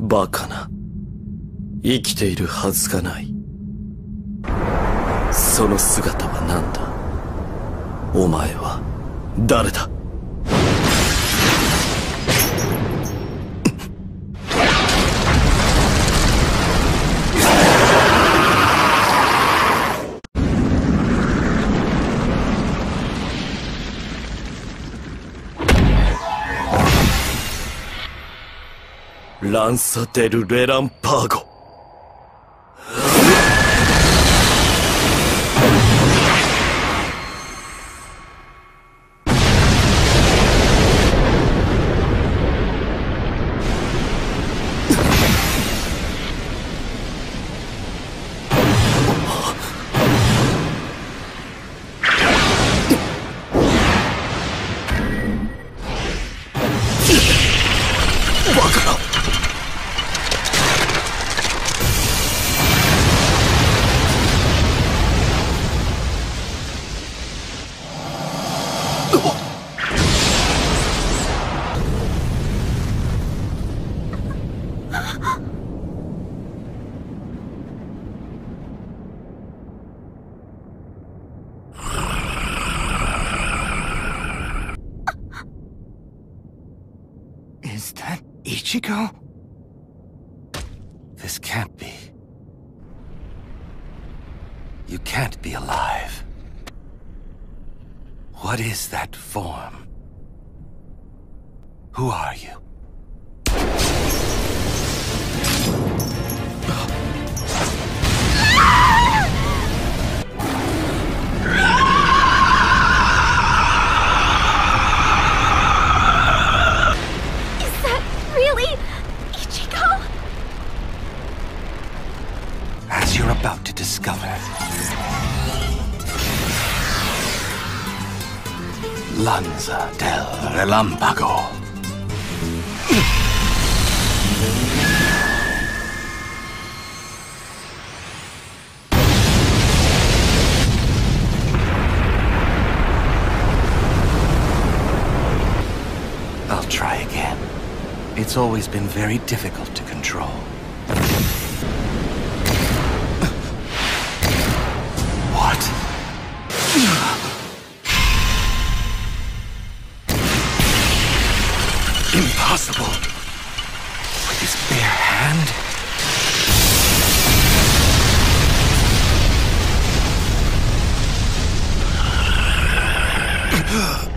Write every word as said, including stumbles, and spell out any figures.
バカな。生きているはずがない。その姿は何だ？お前は誰だ？ランサ・デル・レランパーゴ。 Is that Ichigo? This can't be. You can't be alive. What is that form? Who are you? You're about to discover. Lanza del Relámpago. I'll try again. It's always been very difficult to control. Impossible! With his bare hand?